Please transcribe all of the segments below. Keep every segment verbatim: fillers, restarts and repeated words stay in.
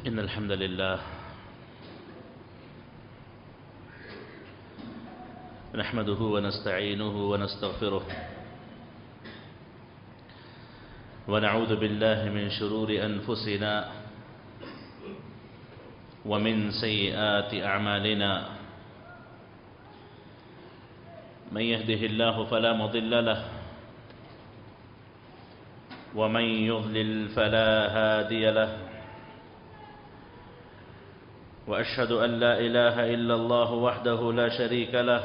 إن الحمد لله نحمده ونستعينه ونستغفره ونعوذ بالله من شرور أنفسنا ومن سيئات أعمالنا من يهده الله فلا مضل له ومن يضلل فلا هادي له وأشهد أن لا إله إلا الله وحده لا شريك له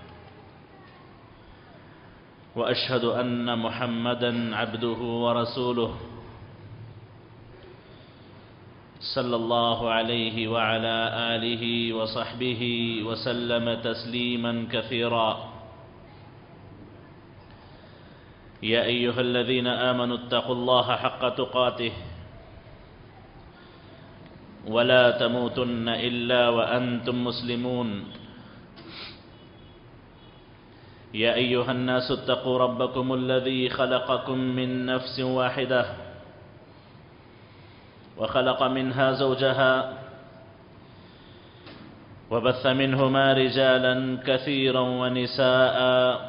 وأشهد أن محمدًا عبده ورسوله صلى الله عليه وعلى آله وصحبه وسلم تسليمًا كثيرًا يا أيها الذين آمنوا اتقوا الله حق تقاته ولا تموتن إلا وأنتم مسلمون يا أيها الناس اتقوا ربكم الذي خلقكم من نفس واحدة وخلق منها زوجها وبث منهما رجالا كثيرا ونساء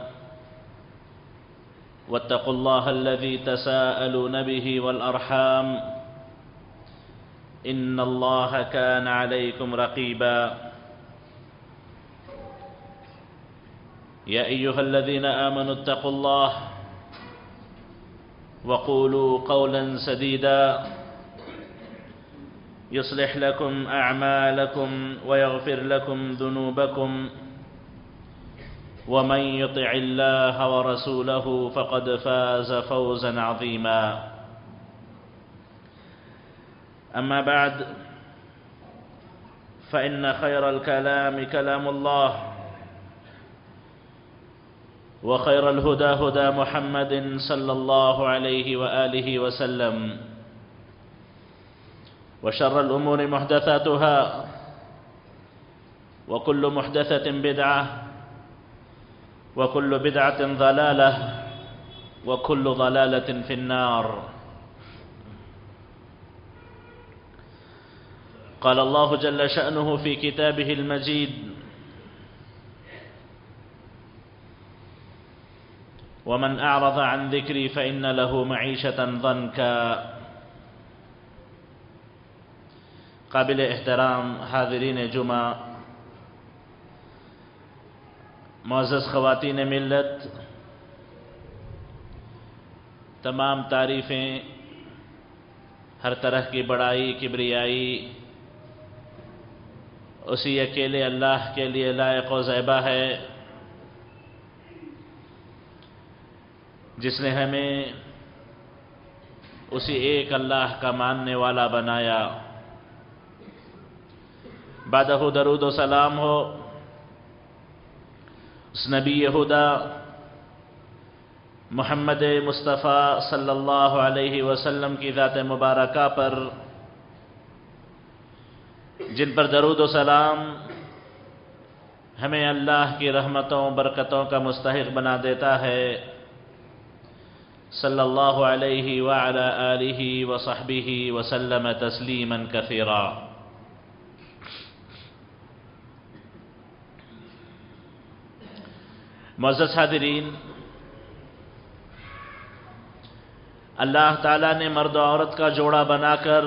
واتقوا الله الذي تساءلون به والأرحام إن الله كان عليكم رقيبا يا أيها الذين آمنوا اتقوا الله وقولوا قولا سديدا يصلح لكم أعمالكم ويغفر لكم ذنوبكم ومن يطع الله ورسوله فقد فاز فوزا عظيما أما بعد فإن خير الكلام كلام الله وخير الهدى هدى محمد صلى الله عليه وآله وسلم وشر الأمور محدثاتها وكل محدثة بدعة وكل بدعة ضلالة وكل ضلالة في النار. قال الله جل شأنه في كتابه المجيد: ومن أعرض عن ذكري فإن له معيشة ضنكا. قابل احترام حاضرین جمعہ، معزز خواتین ملت، تمام تعریفیں ہر طرح کی بڑائی کبریائی اسی اکیلے اللہ کے لیے لائق و زیبا ہے، جس نے ہمیں اسی ایک اللہ کا ماننے والا بنایا۔ بعدہ درود و سلام ہو اس نبی خدا محمد مصطفیٰ صلی اللہ علیہ وسلم کی ذات مبارکہ پر، جن پر درود و سلام ہمیں اللہ کی رحمتوں برکتوں کا مستحق بنا دیتا ہے، صلی اللہ علیہ وعلی آلہ وصحبہ وسلم تسلیما کثیرا۔ معزز حاضرین، اللہ تعالیٰ نے مرد و عورت کا جوڑا بنا کر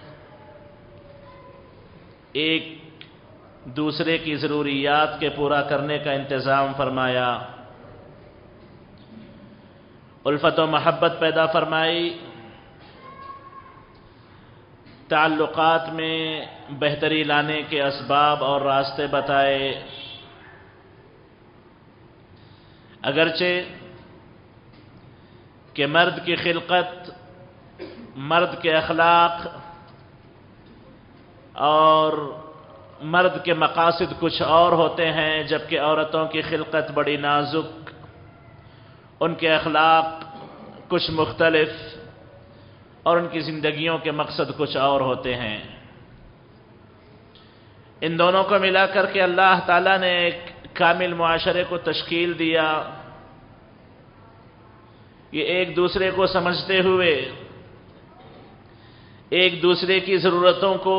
ایک دوسرے کی ضروریات کے پورا کرنے کا انتظام فرمایا، الفت و محبت پیدا فرمائی، تعلقات میں بہتری لانے کے اسباب اور راستے بتائے۔ اگرچہ کہ مرد کی خلقت، مرد کے اخلاق اور مرد کے مقاصد کچھ اور ہوتے ہیں، جبکہ عورتوں کی خلقت بڑی نازک، ان کے اخلاق کچھ مختلف اور ان کی زندگیوں کے مقصد کچھ اور ہوتے ہیں۔ ان دونوں کو ملا کر کے اللہ تعالیٰ نے ایک کامل معاشرے کو تشکیل دیا۔ یہ ایک دوسرے کو سمجھتے ہوئے ایک دوسرے کی ضرورتوں کو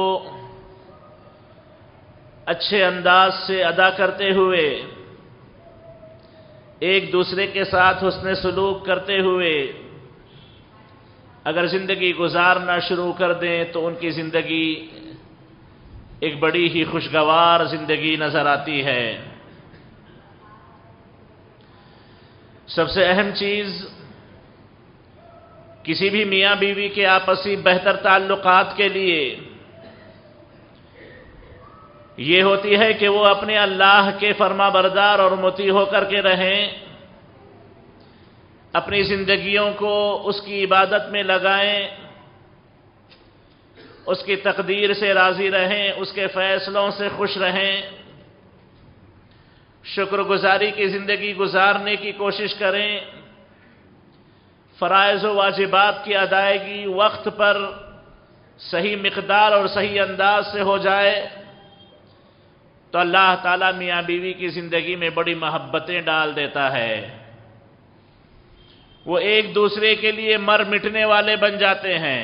اچھے انداز سے ادا کرتے ہوئے، ایک دوسرے کے ساتھ حسن سلوک کرتے ہوئے اگر زندگی گزارنا شروع کر دیں تو ان کی زندگی ایک بڑی ہی خوشگوار زندگی نظر آتی ہے۔ سب سے اہم چیز کسی بھی میاں بیوی کے آپسی بہتر تعلقات کے لیے یہ ہوتی ہے کہ وہ اپنے اللہ کے فرما بردار اور مطیع ہو کر کے رہیں، اپنی زندگیوں کو اس کی عبادت میں لگائیں، اس کی تقدیر سے راضی رہیں، اس کے فیصلوں سے خوش رہیں، شکر گزاری کی زندگی گزارنے کی کوشش کریں، فرائض و واجبات کی ادائیگی وقت پر صحیح مقدار اور صحیح انداز سے ہو جائے تو اللہ تعالیٰ میاں بیوی کی زندگی میں بڑی محبتیں ڈال دیتا ہے۔ وہ ایک دوسرے کے لیے مر مٹنے والے بن جاتے ہیں۔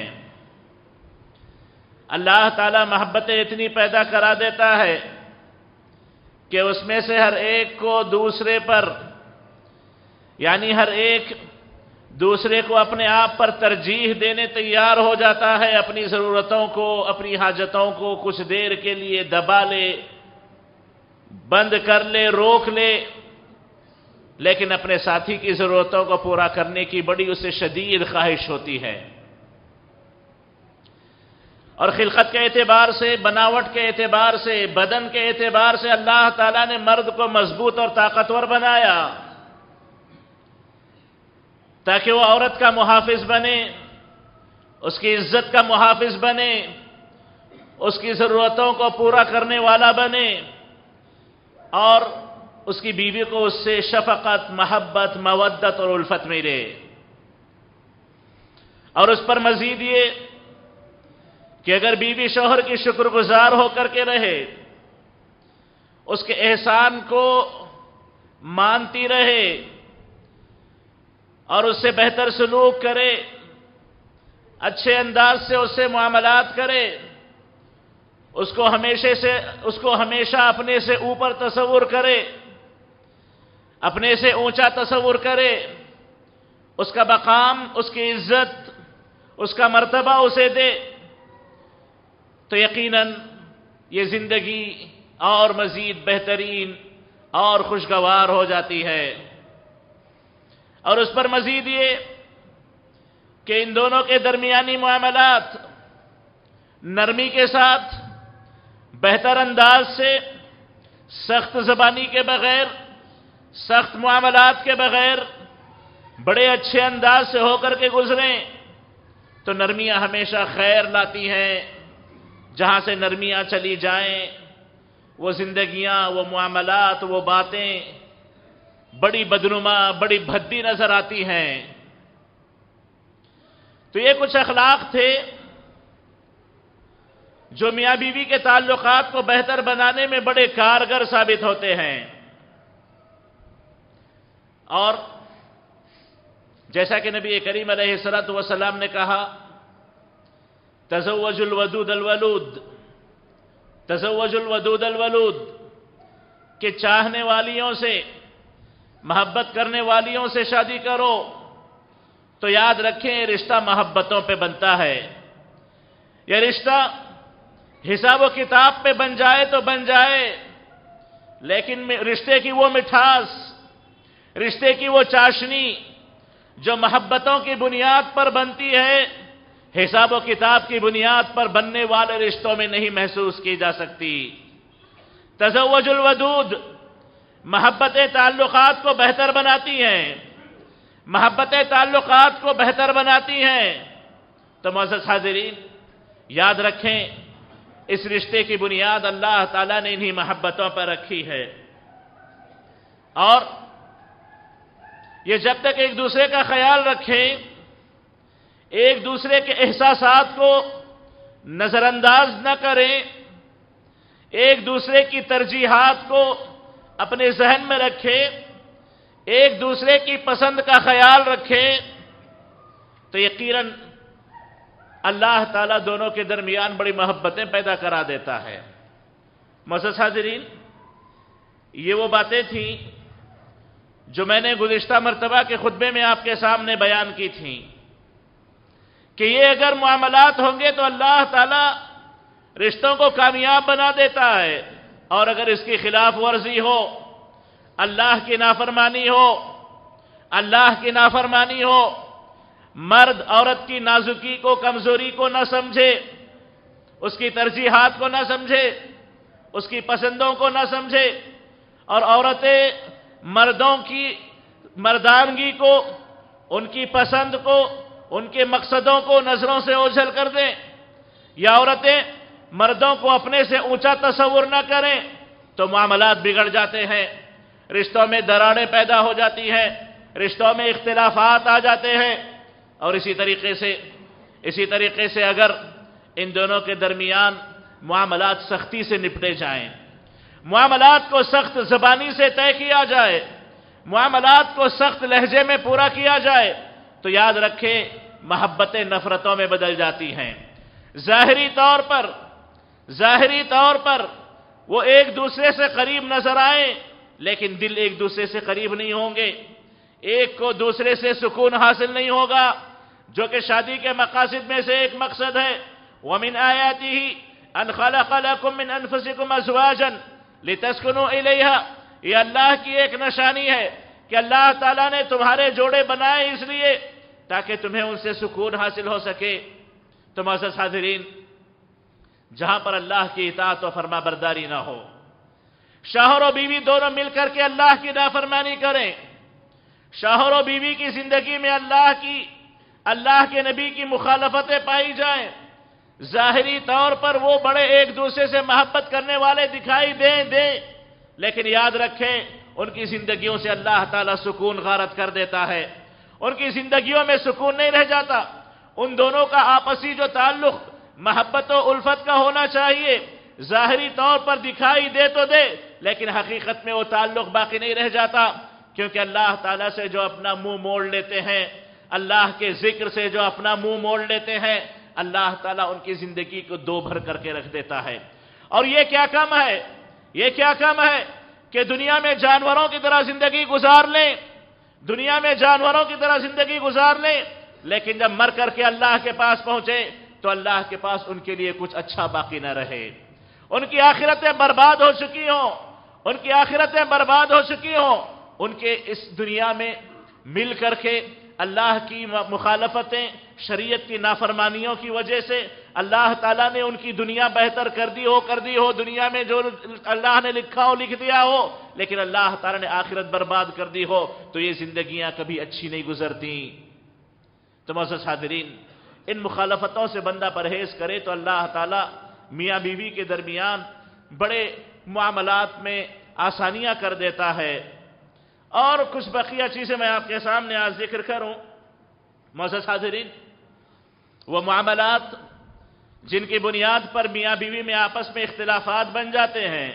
اللہ تعالیٰ محبتیں اتنی پیدا کرا دیتا ہے کہ اس میں سے ہر ایک کو دوسرے پر، یعنی ہر ایک دوسرے کو اپنے آپ پر ترجیح دینے تیار ہو جاتا ہے، اپنی ضرورتوں کو، اپنی حاجتوں کو کچھ دیر کے لیے دبا لے، بند کر لے، روک لے، لیکن اپنے ساتھی کی ضرورتوں کو پورا کرنے کی بڑی اسے شدید خواہش ہوتی ہے۔ اور خلقت کے اعتبار سے، بناوٹ کے اعتبار سے، بدن کے اعتبار سے اللہ تعالیٰ نے مرد کو مضبوط اور طاقتور بنایا تاکہ وہ عورت کا محافظ بنے، اس کی عزت کا محافظ بنے، اس کی ضرورتوں کو پورا کرنے والا بنے، اور اس کی بیوی کو اس سے شفقت، محبت، مودت اور الفت ملے۔ اور اس پر مزید یہ کہ اگر بیوی شوہر کی شکر گزار ہو کر کے رہے، اس کے احسان کو مانتی رہے اور اس سے بہتر سلوک کرے، اچھے انداز سے اس سے معاملات کرے، اس کو ہمیشہ سے اس کو ہمیشہ اپنے سے اوپر تصور کرے، اپنے سے اونچا تصور کرے، اس کا مقام، اس کی عزت، اس کا مرتبہ اسے دے، تو یقیناً یہ زندگی اور مزید بہترین اور خوشگوار ہو جاتی ہے۔ اور اس پر مزید یہ کہ ان دونوں کے درمیانی معاملات نرمی کے ساتھ، بہتر انداز سے، سخت زبانی کے بغیر، سخت معاملات کے بغیر، بڑے اچھے انداز سے ہو کر کے گزریں تو نرمیاں ہمیشہ خیر لاتی ہیں۔ جہاں سے نرمیاں چلی جائیں وہ زندگیاں، وہ معاملات، وہ باتیں بڑی بدنما، بڑی بھدی نظر آتی ہیں۔ تو یہ کچھ اخلاق تھے جو میاں بیوی کے تعلقات کو بہتر بنانے میں بڑے کارگر ثابت ہوتے ہیں۔ اور جیسا کہ نبی کریم علیہ الصلوۃ والسلام نے کہا، تزوج الودود الولود، تزوج الودود الولود، کہ چاہنے والیوں سے، محبت کرنے والیوں سے شادی کرو تو یاد رکھیں یہ رشتہ محبتوں پہ بنتا ہے۔ یہ رشتہ حساب و کتاب پہ بن جائے تو بن جائے، لیکن رشتے کی وہ مٹھاس، رشتے کی وہ چاشنی جو محبتوں کی بنیاد پر بنتی ہے، حساب و کتاب کی بنیاد پر بننے والے رشتوں میں نہیں محسوس کی جا سکتی۔ تزوج الودود، محبت تعلقات کو بہتر بناتی ہیں، محبت تعلقات کو بہتر بناتی ہیں۔ تو معزز حاضرین، یاد رکھیں اس رشتے کی بنیاد اللہ تعالیٰ نے انہی محبتوں پر رکھی ہے، اور یہ جب تک ایک دوسرے کا خیال رکھیں، ایک دوسرے کے احساسات کو نظر انداز نہ کریں، ایک دوسرے کی ترجیحات کو اپنے ذہن میں رکھیں، ایک دوسرے کی پسند کا خیال رکھیں، تو یقیناً اللہ تعالیٰ دونوں کے درمیان بڑی محبتیں پیدا کرا دیتا ہے۔ معزز حاضرین، یہ وہ باتیں تھیں جو میں نے گزشتہ مرتبہ کے خطبے میں آپ کے سامنے بیان کی تھیں کہ یہ اگر معاملات ہوں گے تو اللہ تعالیٰ رشتوں کو کامیاب بنا دیتا ہے، اور اگر اس کی خلاف ورزی ہو، اللہ کی نافرمانی ہو، اللہ کی نافرمانی ہو، مرد عورت کی نازکی کو، کمزوری کو نہ سمجھے، اس کی ترجیحات کو نہ سمجھے، اس کی پسندوں کو نہ سمجھے، اور عورتیں مردوں کی مردانگی کو، ان کی پسند کو، ان کے مقصدوں کو نظروں سے اوجھل کر دیں، یا عورتیں مردوں کو اپنے سے اونچا تصور نہ کریں، تو معاملات بگڑ جاتے ہیں، رشتوں میں دراڑیں پیدا ہو جاتی ہیں، رشتوں میں اختلافات آ جاتے ہیں۔ اور اسی طریقے سے اسی طریقے سے اگر ان دونوں کے درمیان معاملات سختی سے نپٹے جائیں، معاملات کو سخت زبانی سے طے کیا جائے، معاملات کو سخت لہجے میں پورا کیا جائے، تو یاد رکھیں محبتیں نفرتوں میں بدل جاتی ہیں۔ ظاہری طور پر ظاہری طور پر وہ ایک دوسرے سے قریب نظر آئیں، لیکن دل ایک دوسرے سے قریب نہیں ہوں گے، ایک کو دوسرے سے سکون حاصل نہیں ہوگا، جو کہ شادی کے مقاصد میں سے ایک مقصد ہے۔ وَمِنْ آيَاتِهِ أَنْ خَلَقَ لَكُم مِّنْ أَنفُسِكُمْ أَزْوَاجًا لِتَسْكُنُوا إِلَيْهَا، یہ اللہ کی ایک نشانی ہے کہ اللہ تعالیٰ نے تمہارے جوڑے بنائے اس لیے تاکہ تمہیں ان سے سکون حاصل ہو سکے۔ تو معزز حاضرین، جہاں پر اللہ کی اطاعت و فرما برداری نہ ہو، شوہر و بیوی دونوں مل کر کے اللہ کی نافرمانی کریں، شوہر و بیوی کی زندگی میں اللہ کی اللہ کے نبی کی مخالفتیں پائی جائیں، ظاہری طور پر وہ بڑے ایک دوسرے سے محبت کرنے والے دکھائی دیں دیں لیکن یاد رکھیں ان کی زندگیوں سے اللہ تعالیٰ سکون غارت کر دیتا ہے، ان کی زندگیوں میں سکون نہیں رہ جاتا۔ ان دونوں کا آپسی جو تعلق محبت و الفت کا ہونا چاہیے، ظاہری طور پر دکھائی دے تو دے لیکن حقیقت میں وہ تعلق باقی نہیں رہ جاتا، کیونکہ اللہ تعالیٰ سے جو اپنا منہ موڑ لیتے ہیں، اللہ کے ذکر سے جو اپنا منہ موڑ لیتے ہیں، اللہ تعالیٰ ان کی زندگی کو دو بھر کر کے رکھ دیتا ہے۔ اور یہ کیا کم ہے یہ کیا کم ہے کہ دنیا میں جانوروں کی طرح زندگی گزار لیں دنیا میں جانوروں کی طرح زندگی گزار لیں لیکن جب مر کر کے اللہ کے پاس پہنچے تو اللہ کے پاس ان کے لیے کچھ اچھا باقی نہ رہے، ان کی آخرتیں برباد ہو چکی ہوں ان کی آخرتیں برباد ہو چکی ہوں ان کے اس دنیا میں مل کر کے اللہ کی مخالفتیں، شریعت کی نافرمانیوں کی وجہ سے اللہ تعالیٰ نے ان کی دنیا بہتر کر دی ہو کر دی ہو دنیا میں جو اللہ نے لکھا ہو لکھ دیا ہو، لیکن اللہ تعالیٰ نے آخرت برباد کر دی ہو تو یہ زندگیاں کبھی اچھی نہیں گزرتی۔ تو معزز حاضرین، ان مخالفتوں سے بندہ پرہیز کرے تو اللہ تعالیٰ میاں بیوی کے درمیان بڑے معاملات میں آسانیاں کر دیتا ہے۔ اور کچھ بقیہ چیزیں میں آپ کے سامنے آج ذکر کروں۔ معزز حاضرین، وہ معاملات جن کی بنیاد پر میاں بیوی میں آپس میں اختلافات بن جاتے ہیں،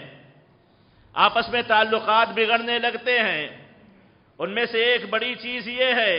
آپس میں تعلقات بگڑنے لگتے ہیں، ان میں سے ایک بڑی چیز یہ ہے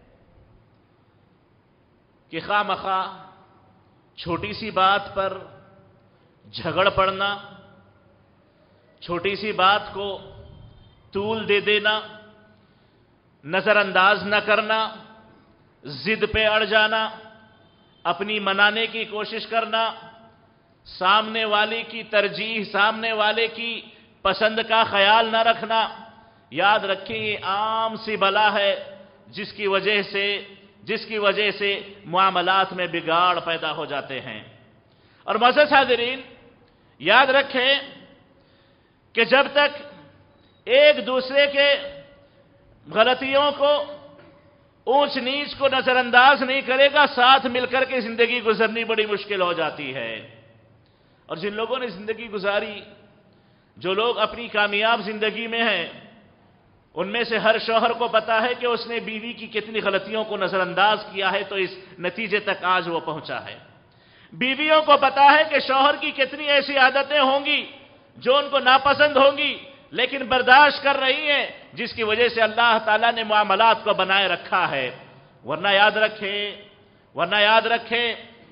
کہ خواہ مخواہ چھوٹی سی بات پر جھگڑ پڑنا، چھوٹی سی بات کو طول دے دینا، نظر انداز نہ کرنا، ضد پہ اڑ جانا، اپنی منانے کی کوشش کرنا، سامنے والے کی ترجیح، سامنے والے کی پسند کا خیال نہ رکھنا، یاد رکھیں یہ عام سی بلا ہے جس کی وجہ سے جس کی وجہ سے معاملات میں بگاڑ پیدا ہو جاتے ہیں۔ اور معزز حاضرین، یاد رکھیں کہ جب تک ایک دوسرے کے غلطیوں کو، اونچ نیچ کو نظر انداز نہیں کرے گا، ساتھ مل کر کے زندگی گزرنی بڑی مشکل ہو جاتی ہے۔ اور جن لوگوں نے زندگی گزاری، جو لوگ اپنی کامیاب زندگی میں ہیں، ان میں سے ہر شوہر کو پتا ہے کہ اس نے بیوی کی کتنی غلطیوں کو نظر انداز کیا ہے تو اس نتیجے تک آج وہ پہنچا ہے۔ بیویوں کو پتا ہے کہ شوہر کی کتنی ایسی عادتیں ہوں گی جو ان کو ناپسند ہوں گی لیکن برداشت کر رہی ہیں، جس کی وجہ سے اللہ تعالیٰ نے معاملات کو بنائے رکھا ہے۔ ورنہ یاد رکھیں ورنہ یاد رکھیں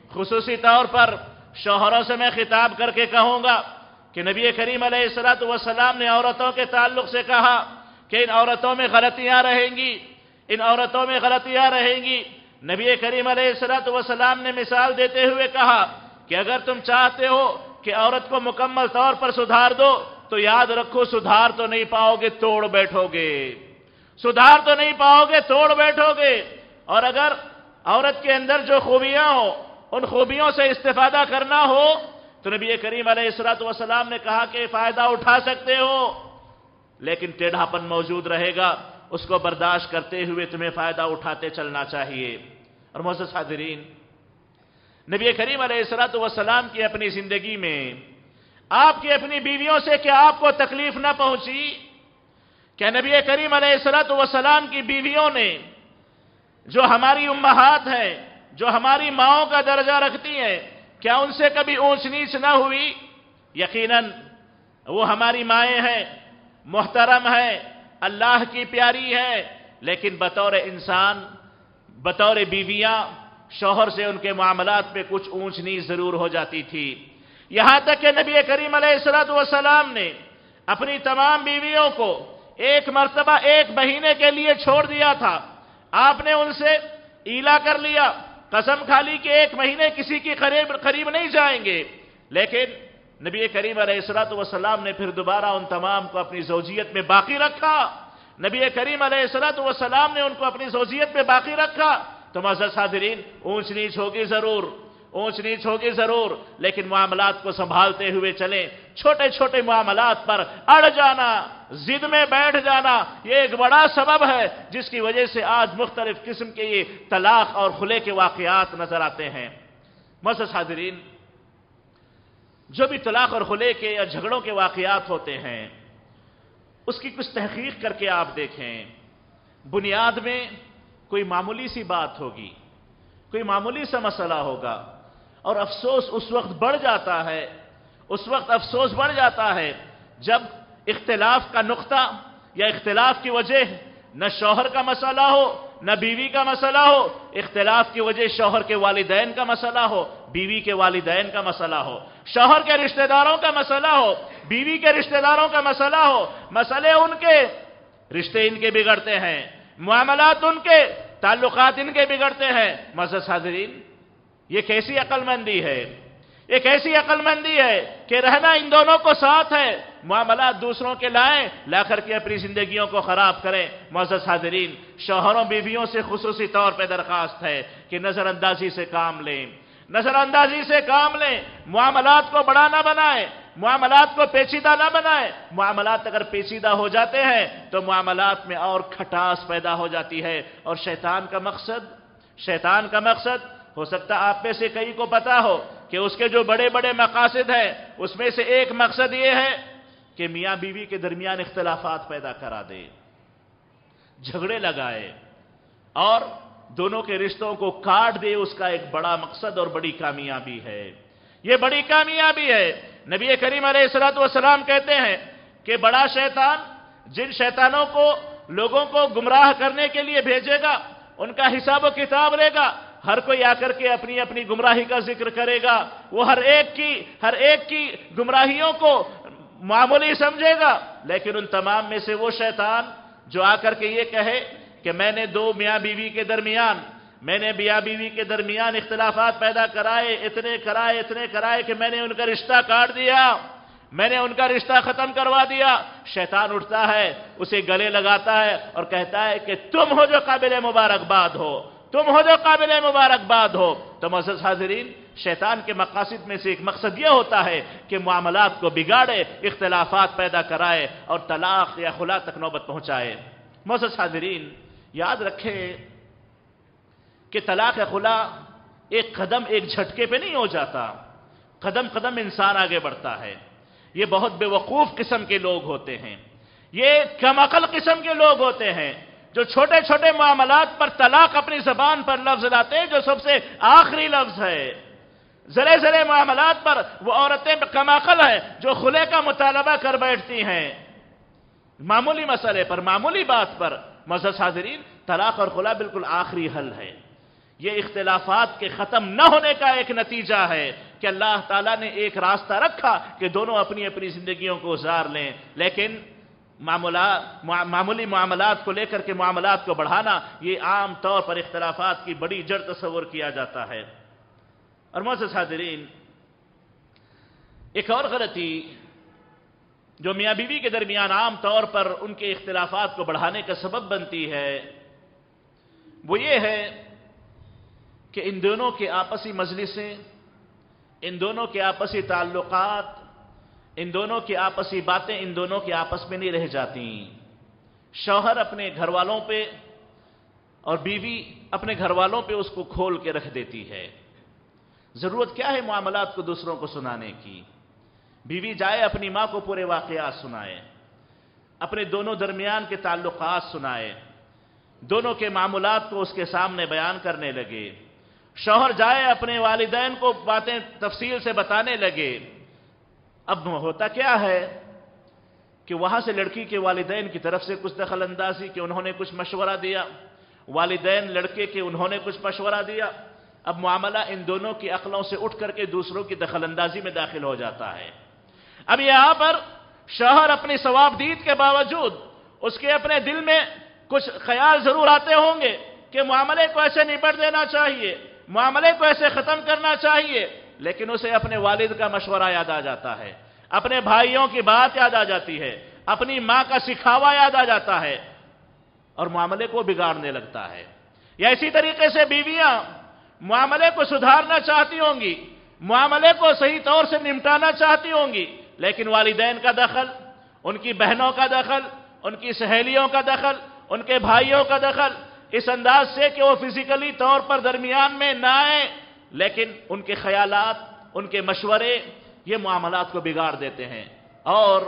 خصوصی طور پر شوہروں سے میں خطاب کر کے کہوں گا کہ نبی کریم علیہ الصلوۃ والسلام نے عورتوں کے تعلق سے کہا کہ ان عورتوں میں غلطیاں رہیں گی، ان عورتوں میں غلطیاں رہیں گی۔ نبی کریم علیہ الصلوۃ والسلام نے مثال دیتے ہوئے کہا کہ اگر تم چاہتے ہو کہ عورت کو مکمل طور پر سدھار دو تو یاد رکھو سدھار تو نہیں پاؤ گے، توڑ بیٹھو گے، سدھار تو نہیں پاؤ گے، توڑ بیٹھو گے۔ اور اگر عورت کے اندر جو خوبیاں ہو ان خوبیوں سے استفادہ کرنا ہو تو نبی کریم علیہ الصلوۃ والسلام نے کہا کہ فائدہ اٹھا سکتے ہو، لیکن ٹیڑھاپن موجود رہے گا، اس کو برداشت کرتے ہوئے تمہیں فائدہ اٹھاتے چلنا چاہیے۔ اور معزز حاضرین، نبی کریم علیہ الصلوۃ والسلام کی اپنی زندگی میں آپ کی اپنی بیویوں سے کیا آپ کو تکلیف نہ پہنچی؟ کیا نبی کریم علیہ الصلوۃ والسلام کی بیویوں نے جو ہماری امہات ہیں، جو ہماری ماؤں کا درجہ رکھتی ہیں، کیا ان سے کبھی اونچ نیچ نہ ہوئی؟ یقیناً وہ ہماری مائیں ہیں، محترم ہیں، اللہ کی پیاری ہیں، لیکن بطور انسان، بطور بیویاں شوہر سے ان کے معاملات پہ کچھ اونچ نیچ ضرور ہو جاتی تھی۔ یہاں تک کہ نبی کریم علیہ الصلوۃ والسلام نے اپنی تمام بیویوں کو ایک مرتبہ ایک مہینے کے لیے چھوڑ دیا تھا۔ آپ نے ان سے ایلا کر لیا، قسم کھا لی کہ ایک مہینے کسی کی قریب قریب نہیں جائیں گے، لیکن نبی کریم علیہ الصلوۃ والسلام نے پھر دوبارہ ان تمام کو اپنی زوجیت میں باقی رکھا۔ نبی کریم علیہ الصلوۃ والسلام نے ان کو اپنی زوجیت میں باقی رکھا۔ تو معزز حاضرین، اونچ نیچ ہوگی ضرور، اونچ نیچ ہوگی ضرور، لیکن معاملات کو سنبھالتے ہوئے چلیں۔ چھوٹے چھوٹے معاملات پر اڑ جانا، ضد میں بیٹھ جانا، یہ ایک بڑا سبب ہے جس کی وجہ سے آج مختلف قسم کے یہ طلاق اور خلع کے واقعات نظر آتے ہیں۔ معزز حاضرین، جو بھی طلاق اور خلع کے یا جھگڑوں کے واقعات ہوتے ہیں اس کی کچھ تحقیق کر کے آپ دیکھیں، بنیاد میں کوئی معمولی سی بات ہوگی، کوئی معمولی سا مسئلہ ہوگا، اور افسوس اس وقت بڑھ جاتا ہے، اس وقت افسوس بڑھ جاتا ہے جب اختلاف کا نقطہ یا اختلاف کی وجہ نہ شوہر کا مسئلہ ہو نہ بیوی کا مسئلہ ہو، اختلاف کی وجہ شوہر کے والدین کا مسئلہ ہو، بیوی کے والدین کا مسئلہ ہو، شوہر کے رشتہ داروں کا مسئلہ ہو، بیوی کے رشتہ داروں کا مسئلہ ہو، مسئلے ان کے، رشتے ان کے بگڑتے ہیں، معاملات ان کے، تعلقات ان کے بگڑتے ہیں۔ معزز حاضرین، یہ کیسی عقل مندی ہے، یہ کیسی عقل مندی ہے کہ رہنا ان دونوں کو ساتھ ہے، معاملات دوسروں کے لائیں، لا کر کے اپنی زندگیوں کو خراب کریں۔ معزز حاضرین، شوہروں بیویوں سے خصوصی طور پہ درخواست ہے کہ نظر اندازی سے کام لیں، نظر اندازی سے کام لیں، معاملات کو بڑا نہ بنائیں، معاملات کو پیچیدہ نہ بنائیں۔ معاملات اگر پیچیدہ ہو جاتے ہیں تو معاملات میں اور کھٹاس پیدا ہو جاتی ہے، اور شیطان کا مقصد شیطان کا مقصد ہو سکتا ہے آپ میں سے کئی کو پتا ہو کہ اس کے جو بڑے بڑے مقاصد ہیں اس میں سے ایک مقصد یہ ہے کہ میاں بیوی کے درمیان اختلافات پیدا کرا دے، جھگڑے لگائے اور دونوں کے رشتوں کو کاٹ دے۔ اس کا ایک بڑا مقصد اور بڑی کامیابی ہے، یہ بڑی کامیابی ہے۔ نبی کریم علیہ الصلوۃ والسلام کہتے ہیں کہ بڑا شیطان جن شیطانوں کو لوگوں کو گمراہ کرنے کے لیے بھیجے گا ان کا حساب و کتاب لے گا، ہر کوئی آ کر کے اپنی اپنی گمراہی کا ذکر کرے گا، وہ ہر ایک کی ہر ایک کی گمراہیوں کو معمولی سمجھے گا، لیکن ان تمام میں سے وہ شیطان جو آ کر کے یہ کہے کہ میں نے دو میاں بیوی کے درمیان میں نے میاں بیوی کے درمیان اختلافات پیدا کرائے، اتنے کرائے اتنے کرائے کہ میں نے ان کا رشتہ کاٹ دیا، میں نے ان کا رشتہ ختم کروا دیا، شیطان اٹھتا ہے، اسے گلے لگاتا ہے اور کہتا ہے کہ تم ہو جو قابل مبارکباد ہو، تم ہو جو قابل مبارکباد ہو۔ تو معزز حاضرین، شیطان کے مقاصد میں سے ایک مقصد یہ ہوتا ہے کہ معاملات کو بگاڑے، اختلافات پیدا کرائے اور طلاق یا خلا تک نوبت پہنچائے۔ معزز حاضرین، یاد رکھیں کہ طلاق یا خلا ایک قدم ایک جھٹکے پہ نہیں ہو جاتا، قدم قدم انسان آگے بڑھتا ہے۔ یہ بہت بے وقوف قسم کے لوگ ہوتے ہیں، یہ کم عقل قسم کے لوگ ہوتے ہیں جو چھوٹے چھوٹے معاملات پر طلاق اپنی زبان پر لفظ لاتے ہیں جو سب سے آخری لفظ ہے۔ ذرے ذرے معاملات پر وہ عورتیں کم عقل ہیں جو خلع کا مطالبہ کر بیٹھتی ہیں، معمولی مسئلے پر، معمولی بات پر۔ معزز حاضرین، طلاق اور خلع بالکل آخری حل ہے، یہ اختلافات کے ختم نہ ہونے کا ایک نتیجہ ہے کہ اللہ تعالیٰ نے ایک راستہ رکھا کہ دونوں اپنی اپنی زندگیوں کو گزار لیں، لیکن معاملات معمولی معاملات کو لے کر کے معاملات کو بڑھانا، یہ عام طور پر اختلافات کی بڑی جڑ تصور کیا جاتا ہے۔ اور معزز حاضرین، ایک اور غلطی جو میاں بیوی کے درمیان عام طور پر ان کے اختلافات کو بڑھانے کا سبب بنتی ہے، وہ یہ ہے کہ ان دونوں کے آپسی مجلسیں، ان دونوں کے آپسی تعلقات، ان دونوں کی آپسی باتیں ان دونوں کے آپس میں نہیں رہ جاتی۔ شوہر اپنے گھر والوں پہ اور بیوی اپنے گھر والوں پہ اس کو کھول کے رکھ دیتی ہے۔ ضرورت کیا ہے معاملات کو دوسروں کو سنانے کی؟ بیوی جائے اپنی ماں کو پورے واقعات سنائے، اپنے دونوں درمیان کے تعلقات سنائے، دونوں کے معاملات کو اس کے سامنے بیان کرنے لگے۔ شوہر جائے اپنے والدین کو باتیں تفصیل سے بتانے لگے۔ اب ہوتا کیا ہے کہ وہاں سے لڑکی کے والدین کی طرف سے کچھ دخل اندازی کہ انہوں نے کچھ مشورہ دیا، والدین لڑکے کے انہوں نے کچھ مشورہ دیا۔ اب معاملہ ان دونوں کی عقلوں سے اٹھ کر کے دوسروں کی دخل اندازی میں داخل ہو جاتا ہے۔ اب یہاں پر شوہر اپنی ثوابدید کے باوجود اس کے اپنے دل میں کچھ خیال ضرور آتے ہوں گے کہ معاملے کو ایسے نپٹ دینا چاہیے، معاملے کو ایسے ختم کرنا چاہیے، لیکن اسے اپنے والد کا مشورہ یاد آ جاتا ہے، اپنے بھائیوں کی بات یاد آ جاتی ہے، اپنی ماں کا سکھاوا یاد آ جاتا ہے اور معاملے کو بگاڑنے لگتا ہے۔ یا اسی طریقے سے بیویاں معاملے کو سدھارنا چاہتی ہوں گی، معاملے کو صحیح طور سے نمٹانا چاہتی ہوں گی، لیکن والدین کا دخل، ان کی بہنوں کا دخل، ان کی سہیلیوں کا دخل، ان کے بھائیوں کا دخل، اس انداز سے کہ وہ فزیکلی طور پر درمیان میں نہ آئیں، لیکن ان کے خیالات، ان کے مشورے یہ معاملات کو بگاڑ دیتے ہیں۔ اور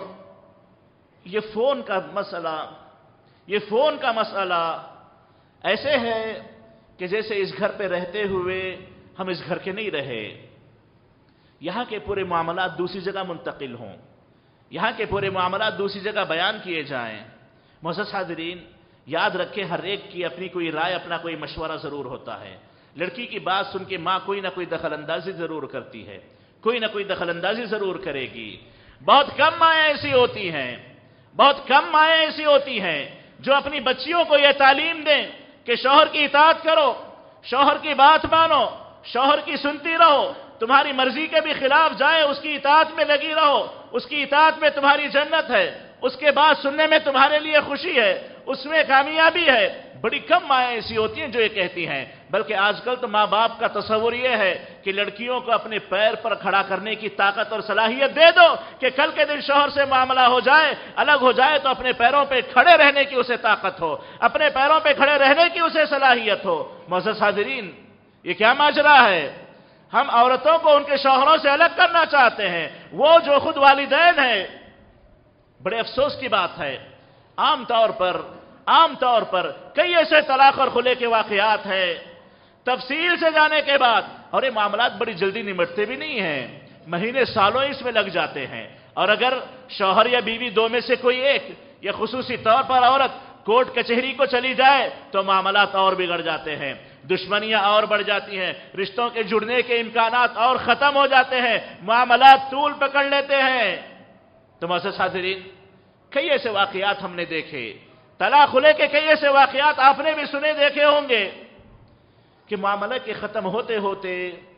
یہ فون کا مسئلہ یہ فون کا مسئلہ ایسے ہے کہ جیسے اس گھر پہ رہتے ہوئے ہم اس گھر کے نہیں رہے، یہاں کے پورے معاملات دوسری جگہ منتقل ہوں، یہاں کے پورے معاملات دوسری جگہ بیان کیے جائیں۔ معزز حاضرین، یاد رکھیں ہر ایک کی اپنی کوئی رائے، اپنا کوئی مشورہ ضرور ہوتا ہے۔ لڑکی کی بات سن کے ماں کوئی نہ کوئی دخل اندازی ضرور کرتی ہے، کوئی نہ کوئی دخل اندازی ضرور کرے گی۔ بہت کم مائیں ایسی ہوتی ہیں بہت کم مائیں ایسی ہوتی ہیں جو اپنی بچیوں کو یہ تعلیم دیں کہ شوہر کی اطاعت کرو، شوہر کی بات مانو، شوہر کی سنتی رہو، تمہاری مرضی کے بھی خلاف جائے اس کی اطاعت میں لگی رہو، اس کی اطاعت میں تمہاری جنت ہے، اس کے بعد سننے میں تمہارے لیے خوشی ہے، اس میں کامیابی ہے۔ بڑی کم مائیں ایسی ہوتی ہیں جو یہ کہتی ہیں، بلکہ آج کل تو ماں باپ کا تصور یہ ہے کہ لڑکیوں کو اپنے پیر پر کھڑا کرنے کی طاقت اور صلاحیت دے دو کہ کل کے دن شوہر سے معاملہ ہو جائے، الگ ہو جائے تو اپنے پیروں پہ کھڑے رہنے کی اسے طاقت ہو، اپنے پیروں پہ کھڑے رہنے کی اسے صلاحیت ہو۔ معزز حاضرین، یہ کیا ماجرا ہے؟ ہم عورتوں کو ان کے شوہروں سے الگ کرنا چاہتے ہیں، وہ جو خود والدین ہیں۔ بڑے افسوس کی بات ہے، عام طور پر عام طور پر کئی ایسے طلاق اور خلع کے واقعات ہیں، تفصیل سے جانے کے بعد، اور یہ معاملات بڑی جلدی نمٹتے بھی نہیں ہیں، مہینے سالوں اس میں لگ جاتے ہیں۔ اور اگر شوہر یا بیوی دو میں سے کوئی ایک یا خصوصی طور پر عورت کورٹ کچہری کو چلی جائے تو معاملات اور بگڑ جاتے ہیں، دشمنیاں اور بڑھ جاتی ہیں، رشتوں کے جڑنے کے امکانات اور ختم ہو جاتے ہیں، معاملات طول پکڑ لیتے ہیں۔ تو معزز حاضرین، کئی ایسے واقعات ہم نے دیکھے، طلاق خلع کے کئی ایسے واقعات آپ نے بھی سنے دیکھے ہوں گے کہ معاملے کے ختم ہوتے ہوتے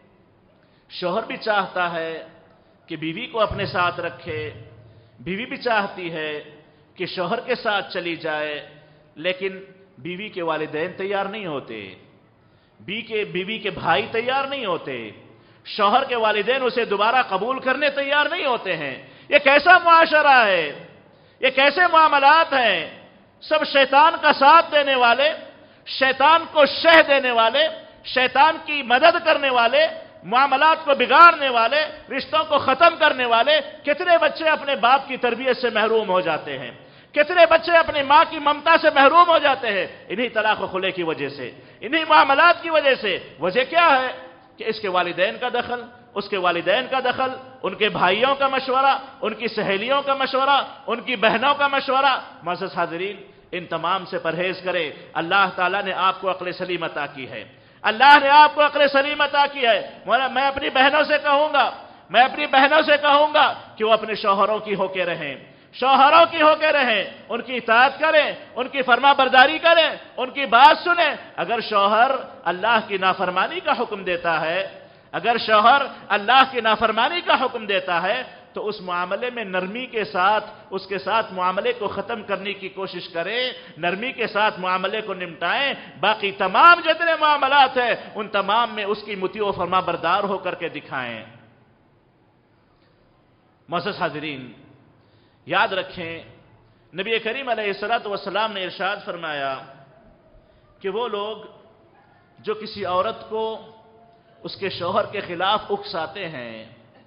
شوہر بھی چاہتا ہے کہ بیوی کو اپنے ساتھ رکھے، بیوی بھی چاہتی ہے کہ شوہر کے ساتھ چلی جائے، لیکن بیوی کے والدین تیار نہیں ہوتے، بی کے بیوی کے بھائی تیار نہیں ہوتے، شوہر کے والدین اسے دوبارہ قبول کرنے تیار نہیں ہوتے ہیں۔ یہ کیسا معاشرہ ہے؟ یہ کیسے معاملات ہیں؟ سب شیطان کا ساتھ دینے والے، شیطان کو شہ دینے والے، شیطان کی مدد کرنے والے، معاملات کو بگاڑنے والے، رشتوں کو ختم کرنے والے۔ کتنے بچے اپنے باپ کی تربیت سے محروم ہو جاتے ہیں، کتنے بچے اپنی ماں کی ممتا سے محروم ہو جاتے ہیں، انہی طلاق و خلع کی وجہ سے، انہی معاملات کی وجہ سے۔ وجہ کیا ہے؟ کہ اس کے والدین کا دخل، اس کے والدین کا دخل، ان کے بھائیوں کا مشورہ، ان کی سہیلیوں کا مشورہ، ان کی بہنوں کا مشورہ۔ معزز حاضرین، ان تمام سے پرہیز کریں۔ اللہ تعالیٰ نے آپ کو عقل سلیم عطا کی ہے، اللہ نے آپ کو عقل سلیم عطا کی ہے. میں اپنی بہنوں سے کہوں گا میں اپنی بہنوں سے کہوں گا کہ وہ اپنے شوہروں کی ہو کے رہیں شوہروں کی ہو کے رہیں ان کی اطاعت کریں, ان کی فرما برداری کریں, ان کی بات سنیں. اگر شوہر اللہ کی نافرمانی کا حکم دیتا ہے اگر شوہر اللہ کی نافرمانی کا حکم دیتا ہے تو اس معاملے میں نرمی کے ساتھ اس کے ساتھ معاملے کو ختم کرنے کی کوشش کریں, نرمی کے ساتھ معاملے کو نمٹائیں. باقی تمام جتنے معاملات ہیں ان تمام میں اس کی مطیع و فرما بردار ہو کر کے دکھائیں. معزز حاضرین, یاد رکھیں نبی کریم علیہ الصلوۃ والسلام نے ارشاد فرمایا کہ وہ لوگ جو کسی عورت کو اس کے شوہر کے خلاف اکساتے ہیں,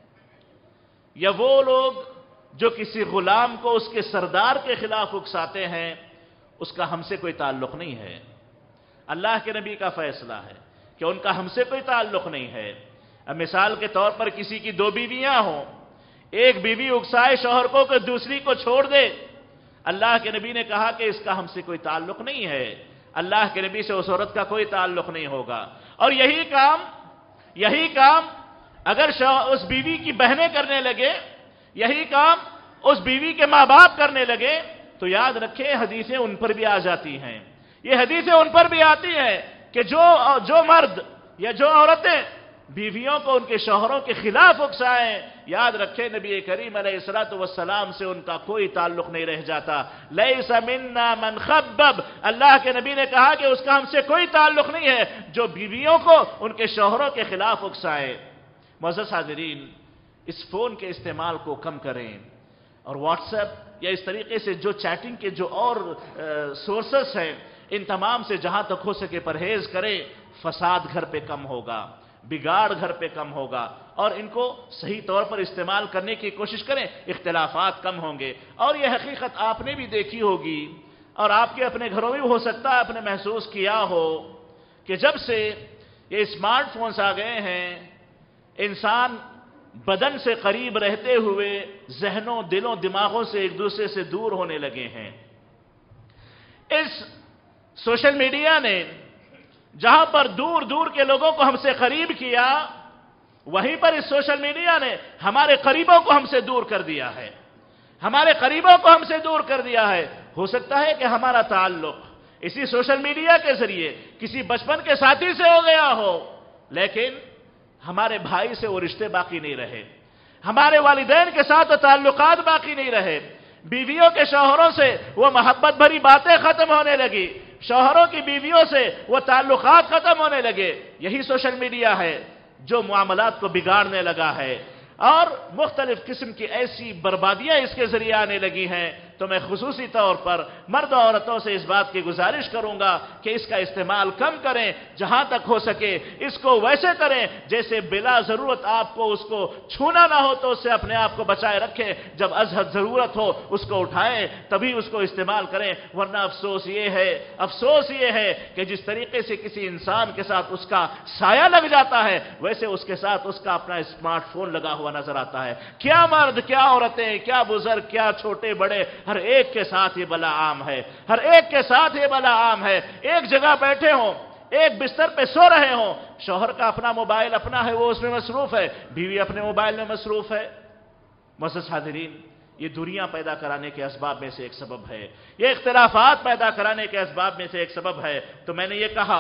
یا وہ لوگ جو کسی غلام کو اس کے سردار کے خلاف اکساتے ہیں, اس کا ہم سے کوئی تعلق نہیں ہے. اللہ کے نبی کا فیصلہ ہے کہ ان کا ہم سے کوئی تعلق نہیں ہے. اب مثال کے طور پر کسی کی دو بیویاں ہوں, ایک بیوی اکسائے شوہر کو کہ دوسری کو چھوڑ دے, اللہ کے نبی نے کہا کہ اس کا ہم سے کوئی تعلق نہیں ہے. اللہ کے نبی سے اس عورت کا کوئی تعلق نہیں ہوگا. اور یہی کام یہی کام اگر اس بیوی کی بہنیں کرنے لگے, یہی کام اس بیوی کے ماں باپ کرنے لگے, تو یاد رکھیں حدیثیں ان پر بھی آ جاتی ہیں. یہ حدیثیں ان پر بھی آتی ہیں کہ جو جو مرد یا جو عورتیں بیویوں کو ان کے شوہروں کے خلاف اکسائیں, یاد رکھیں نبی کریم علیہ الصلوۃ والسلام سے ان کا کوئی تعلق نہیں رہ جاتا. لیس منا من خبب, اللہ کے نبی نے کہا کہ اس کا ہم سے کوئی تعلق نہیں ہے جو بیویوں کو ان کے شوہروں کے خلاف اکسائے. معزز حاضرین, اس فون کے استعمال کو کم کریں, اور واٹس ایپ یا اس طریقے سے جو چیٹنگ کے جو اور سورسز ہیں ان تمام سے جہاں تک ہو سکے پرہیز کریں. فساد گھر پہ کم ہوگا, بگاڑ گھر پہ کم ہوگا, اور ان کو صحیح طور پر استعمال کرنے کی کوشش کریں, اختلافات کم ہوں گے. اور یہ حقیقت آپ نے بھی دیکھی ہوگی اور آپ کے اپنے گھروں میں ہو سکتا ہے آپ نے محسوس کیا ہو کہ جب سے یہ اسمارٹ فونز آ گئے ہیں, انسان بدن سے قریب رہتے ہوئے ذہنوں, دلوں, دماغوں سے ایک دوسرے سے دور ہونے لگے ہیں. اس سوشل میڈیا نے جہاں پر دور دور کے لوگوں کو ہم سے قریب کیا, وہیں پر اس سوشل میڈیا نے ہمارے قریبوں کو ہم سے دور کر دیا ہے. ہمارے قریبوں کو ہم سے دور کر دیا ہے. ہو سکتا ہے کہ ہمارا تعلق اسی سوشل میڈیا کے ذریعے کسی بچپن کے ساتھی سے ہو گیا ہو, لیکن ہمارے بھائی سے وہ رشتے باقی نہیں رہے, ہمارے والدین کے ساتھ وہ تعلقات باقی نہیں رہے, بیویوں کے شوہروں سے وہ محبت بھری باتیں ختم ہونے لگی, شوہروں کی بیویوں سے وہ تعلقات ختم ہونے لگے. یہی سوشل میڈیا ہے جو معاملات کو بگاڑنے لگا ہے, اور مختلف قسم کی ایسی بربادیاں اس کے ذریعے آنے لگی ہیں. تو میں خصوصی طور پر مرد و عورتوں سے اس بات کی گزارش کروں گا کہ اس کا استعمال کم کریں, جہاں تک ہو سکے اس کو ویسے کریں جیسے بلا ضرورت آپ کو اس کو چھونا نہ ہو تو اس سے اپنے آپ کو بچائے رکھیں. جب از حد ضرورت ہو اس کو اٹھائیں, تبھی اس کو استعمال کریں. ورنہ افسوس یہ ہے افسوس یہ ہے کہ جس طریقے سے کسی انسان کے ساتھ اس کا سایہ لگ جاتا ہے, ویسے اس کے ساتھ اس کا اپنا اسمارٹ فون لگا ہوا نظر آتا ہے. کیا مرد, کیا عورتیں, کیا بزرگ, کیا چھوٹے بڑے, ہر ایک کے ساتھ یہ بلا عام ہے. ہر ایک کے ساتھ یہ بلا عام ہے. ایک جگہ بیٹھے ہوں, ایک بستر پہ سو رہے ہوں, شوہر کا اپنا موبائل اپنا ہے, وہ اس میں مصروف ہے, بیوی اپنے موبائل میں مصروف ہے. معزز حاضرین, یہ دوریاں پیدا کرانے کے اسباب میں سے ایک سبب ہے, یہ اختلافات پیدا کرانے کے اسباب میں سے ایک سبب ہے. تو میں نے یہ کہا,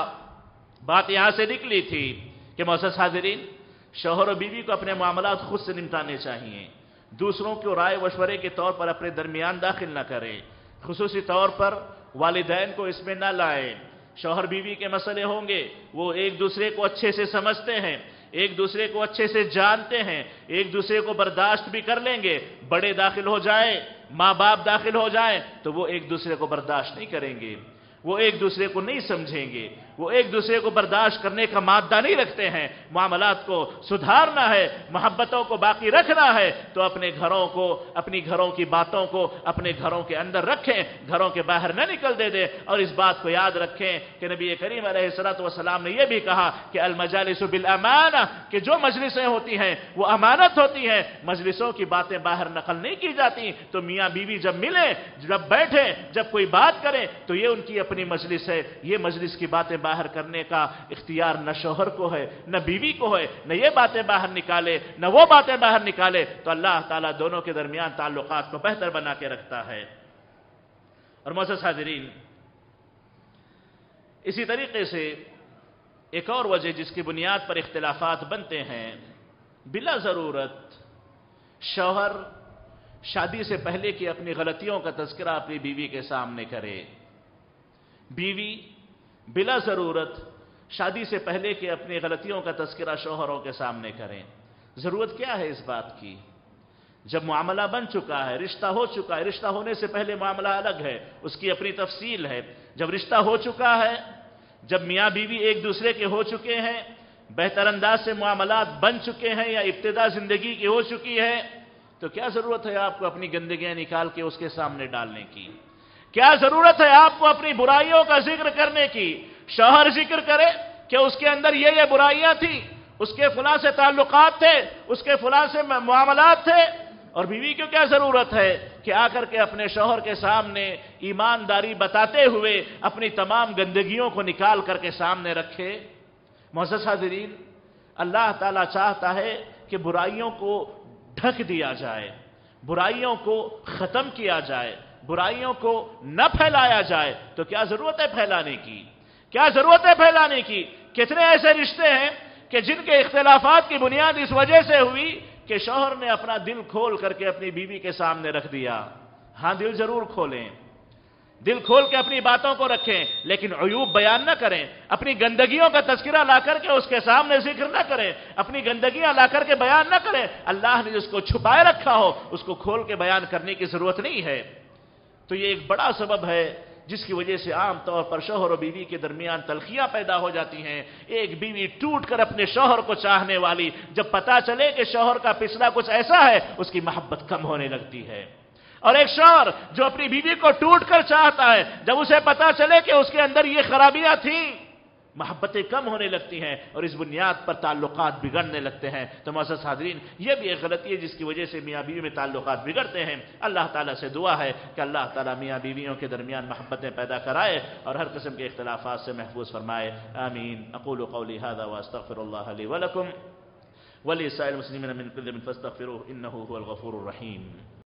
بات یہاں سے نکلی تھی کہ معزز حاضرین, شوہر و بیوی کو اپنے معاملات خود سے نمٹانے چاہیے, دوسروں کو رائے مشورے کے طور پر اپنے درمیان داخل نہ کریں, خصوصی طور پر والدین کو اس میں نہ لائیں. شوہر بیوی کے مسئلے ہوں گے, وہ ایک دوسرے کو اچھے سے سمجھتے ہیں, ایک دوسرے کو اچھے سے جانتے ہیں, ایک دوسرے کو برداشت بھی کر لیں گے. بڑے داخل ہو جائیں, ماں باپ داخل ہو جائیں تو وہ ایک دوسرے کو برداشت نہیں کریں گے, وہ ایک دوسرے کو نہیں سمجھیں گے, وہ ایک دوسرے کو برداشت کرنے کا مادہ نہیں رکھتے ہیں. معاملات کو سدھارنا ہے, محبتوں کو باقی رکھنا ہے تو اپنے گھروں کو, اپنی گھروں کی باتوں کو اپنے گھروں کے اندر رکھیں, گھروں کے باہر نہ نکل دے دیں. اور اس بات کو یاد رکھیں کہ نبی کریم علیہ الصلوۃ والسلام نے یہ بھی کہا کہ المجالس بالامانہ, کہ جو مجلسیں ہوتی ہیں وہ امانت ہوتی ہیں, مجلسوں کی باتیں باہر نقل نہیں کی جاتی. تو میاں بیوی جب ملیں, جب بیٹھیں, جب کوئی بات کریں تو یہ ان کی اپنی مجلس ہے, یہ مجلس کی باتیں باہر کرنے کا اختیار نہ شوہر کو ہے نہ بیوی کو ہے، نہ یہ باتیں باہر نکالے نہ وہ باتیں باہر نکالے، تو اللہ تعالیٰ دونوں کے درمیان تعلقات کو بہتر بنا کے رکھتا ہے۔ اور معزز حاضرین، اسی طریقے سے ایک اور وجہ جس کی بنیاد پر اختلافات بنتے ہیں، بلا ضرورت شوہر شادی سے پہلے کی اپنی غلطیوں کا تذکرہ اپنی بیوی کے سامنے کرے، بیوی بلا ضرورت شادی سے پہلے کی اپنی غلطیوں کا تذکرہ شوہروں کے سامنے کریں۔ ضرورت کیا ہے اس بات کی؟ جب معاملہ بن چکا ہے، رشتہ ہو چکا ہے، رشتہ ہونے سے پہلے معاملہ الگ ہے، اس کی اپنی تفصیل ہے۔ جب رشتہ ہو چکا ہے، جب میاں بیوی ایک دوسرے کے ہو چکے ہیں، بہتر انداز سے معاملات بن چکے ہیں یا ابتدا زندگی کی ہو چکی ہے، تو کیا ضرورت ہے آپ کو اپنی گندگیاں نکال کے اس کے سامنے ڈالنے کی؟ کیا ضرورت ہے آپ کو اپنی برائیوں کا ذکر کرنے کی؟ شوہر ذکر کرے کہ اس کے اندر یہ یہ برائیاں تھیں، اس کے فلاں سے تعلقات تھے، اس کے فلاں سے معاملات تھے، اور بیوی کو کیا ضرورت ہے کہ آ کر کے اپنے شوہر کے سامنے ایمانداری بتاتے ہوئے اپنی تمام گندگیوں کو نکال کر کے سامنے رکھے؟ معزز حاضرین، اللہ تعالیٰ چاہتا ہے کہ برائیوں کو ڈھک دیا جائے، برائیوں کو ختم کیا جائے، برائیوں کو نہ پھیلایا جائے، تو کیا ضرورت ہے پھیلانے کی؟ کیا ضرورت ہے پھیلانے کی؟ کتنے ایسے رشتے ہیں کہ جن کے اختلافات کی بنیاد اس وجہ سے ہوئی کہ شوہر نے اپنا دل کھول کر کے اپنی بیوی کے سامنے رکھ دیا۔ ہاں، دل ضرور کھولیں، دل کھول کے اپنی باتوں کو رکھیں، لیکن عیوب بیان نہ کریں، اپنی گندگیوں کا تذکرہ لا کر کے اس کے سامنے ذکر نہ کریں، اپنی گندگیاں لا کر کے بیان نہ کریں۔ اللہ نے جس کو چھپائے رکھا ہو اس کو کھول کے بیان کرنے کی ضرورت نہیں ہے۔ تو یہ ایک بڑا سبب ہے جس کی وجہ سے عام طور پر شوہر و بیوی کے درمیان تلخیاں پیدا ہو جاتی ہیں۔ ایک بیوی ٹوٹ کر اپنے شوہر کو چاہنے والی، جب پتا چلے کہ شوہر کا پچھلا کچھ ایسا ہے، اس کی محبت کم ہونے لگتی ہے، اور ایک شوہر جو اپنی بیوی کو ٹوٹ کر چاہتا ہے، جب اسے پتا چلے کہ اس کے اندر یہ خرابیاں تھیں، محبتیں کم ہونے لگتی ہیں اور اس بنیاد پر تعلقات بگڑنے لگتے ہیں۔ تو معزز حاضرین، یہ بھی ایک غلطی ہے جس کی وجہ سے میاں بیوی میں تعلقات بگڑتے ہیں۔ اللہ تعالیٰ سے دعا ہے کہ اللہ تعالیٰ میاں بیویوں کے درمیان محبتیں پیدا کرائے اور ہر قسم کے اختلافات سے محفوظ فرمائے۔ آمین۔ اقول قولی هذا واستغفر الله لي ولكم ولسائر المسلمين من كل ذنب فاستغفروه انه هو الغفور الرحيم۔